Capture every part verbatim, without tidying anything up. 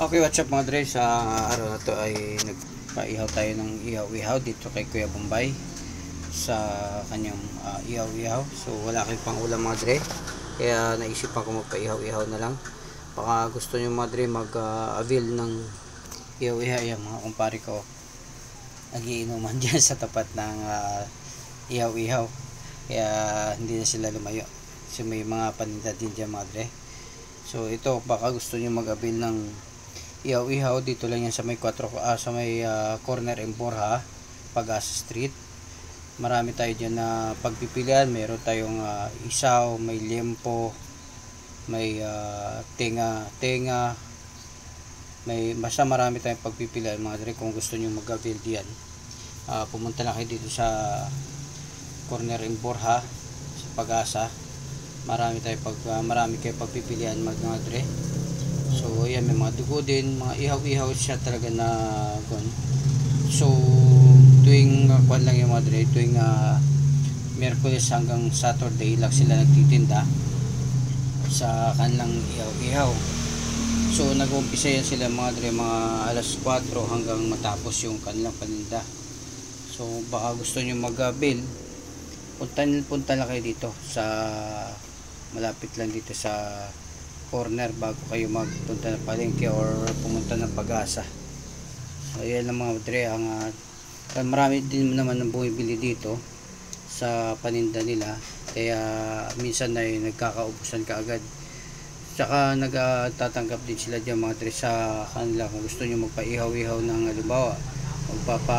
Okay, what's up mga dre? Sa araw na to ay nagpaihaw tayo ng ihaw-ihaw dito kay Kuya Bombay sa kanyang uh, ihaw-ihaw. So wala kayong pang ulam mga dre, kaya naisipan ko magpaihaw-ihaw na lang. Baka gusto nyo mga dre mag-avail uh, ng ihaw-ihaw. Yan mga kumpare ko nagiinuman dyan sa tapat ng uh, ihaw-ihaw, kaya hindi na sila lumayo kasi may mga paninda din dyan mga dre. So ito, baka gusto nyo mag-avail ng ihaw-ihaw, dito lang yan sa may four, ah, sa may uh, corner M Borja, Pag-asa Street. Marami tayo dyan na pagpipilian. Meron tayong uh, isaw, may liempo, may uh, tenga, tenga, may basta marami tayong pagpipilian mga dre. Kung gusto nyo mag-avail diyan, uh, pumunta lang kayo dito sa corner M Borja sa Pag-asa. Marami tayo pag uh, marami kayo pagpipilian mga dre. So ayan, may mga dugo din, mga ihaw-ihaw siya talaga na gun. So tuwing uh, kwan lang yung mga dre, tuwing uh, Miyerkules hanggang Saturday lang sila nagtitinda sa kanilang ihaw-ihaw. So nag-uumpisa yan sila mga dre mga alas four hanggang matapos yung kanilang paninda. So baka gusto nyo mag-avail, punta, punta lang kayo dito sa malapit lang dito sa corner bago kayo magpunta ng palengke or pumunta ng Pag-asa. So ayan lang mga dre, ang uh, marami din naman ng bumibili dito sa paninda nila, kaya minsan ay nagkakaubusan kaagad. Tsaka nagtatanggap din sila dyan mga dre sa kanila kung gusto nyo magpaihaw-ihaw ng halimbawa magpapa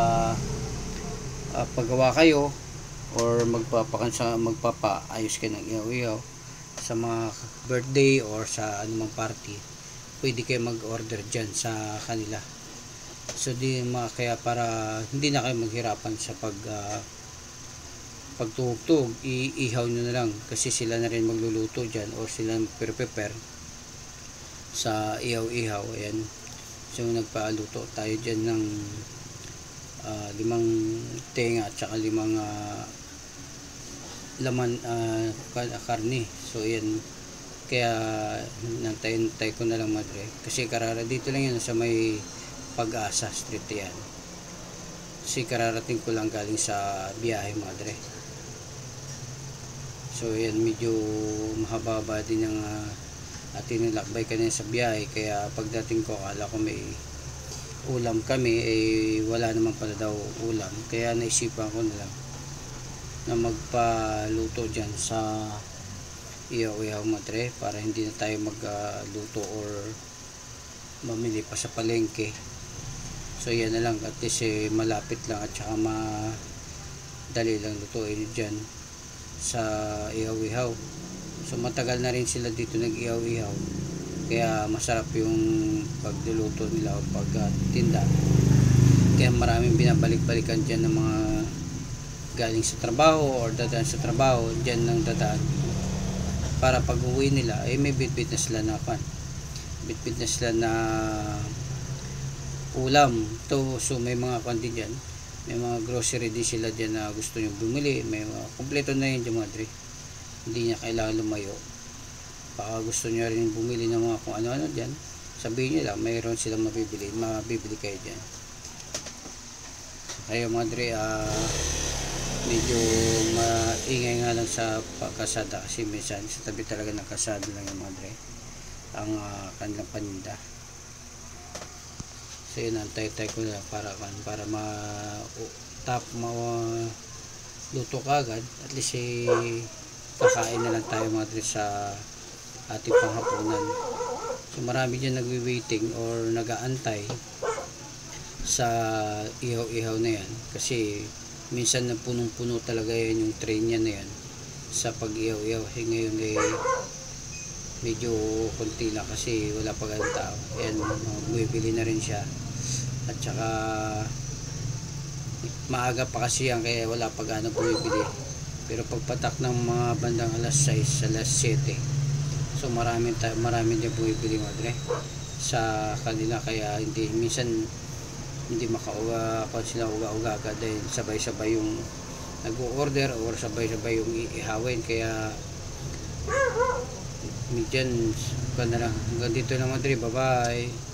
uh, paggawa kayo or magpapakansa magpapaayos kayo ng ihaw-ihaw sa mga birthday or sa anumang party, pwede kayo mag-order dyan sa kanila. So di mga, kaya para hindi na kayo maghirapan sa pag uh, pagtugtog, iihaw nyo na lang kasi sila na rin magluluto dyan or sila prepare sa ihaw-ihaw. Ayan, so nagpaluto tayo dyan ng uh, limang tenga at saka limang uh, laman uh, karne. So yan, kaya nantay-nantay ko na lang madre kasi karara dito lang yan sa may Pag-asa Street yan, kasi kararating ko lang galing sa biyahe madre. So yan, medyo mahaba din yung uh, ating nilakbay kanina sa biyahe, kaya pagdating ko akala ko may ulam kami, eh wala naman pala daw ulam, kaya naisipan ko na lang na magpaluto dyan sa ihaw-ihaw madre para hindi na tayo magluto uh, or mamili pa sa palengke. So yan na lang, at least eh, malapit lang at saka madali lang lutuin dyan sa ihaw-ihaw. So matagal na rin sila dito nag-ihaw-ihaw, kaya masarap yung pagluluto nila o pagtinda, kaya maraming binabalik-balikan dyan ng mga galing sa trabaho or dadaan sa trabaho, dyan nang dadaan para pag uwi nila ay eh, may bitbit na sila na pan bitbit na sila na ulam to. So may mga kandi dyan, may mga grocery din sila dyan na gusto nyo bumili, may mga kompleto na yun dyan mga dre, hindi niya kailangan lumayo. Baka gusto nyo rin bumili ng mga kung ano-ano dyan, sabihin nyo lang, mayroon silang mabibili, mabibili kayo dyan. So, kayo mga dre, ah uh, medyo maingay nga lang sa kasada kasi minsan sa tabi talaga ng kasada lang yung mga dre ang uh, kanilang paninda. So yun, antay-tay ko na para para ma uh, tap ma uh, luto kagad, at least eh, kakain na lang tayo mga dre sa ating panghapunan. So marami dyan nagwi-waiting or nag-aantay sa ihaw-ihaw na yan kasi minsan na punong-puno talaga yan yung train yan na yan sa pag-ihaw-ihaw. Eh, ngayon eh, medyo konti lang kasi wala pa ganun tao. Ayan, bumibili na rin siya at saka maaga pa kasi yan kaya wala pa gano'ng bumibili. Pero pagpatak ng mga bandang alas six, alas seven, so marami, marami din bumibili madre sa kanila, kaya hindi minsan hindi makauga kung sila uga-uga agad dahil sabay-sabay yung nag-order or sabay-sabay yung iihawin, kaya medyan pa na lang. Hanggang dito lang mga dre, bye bye.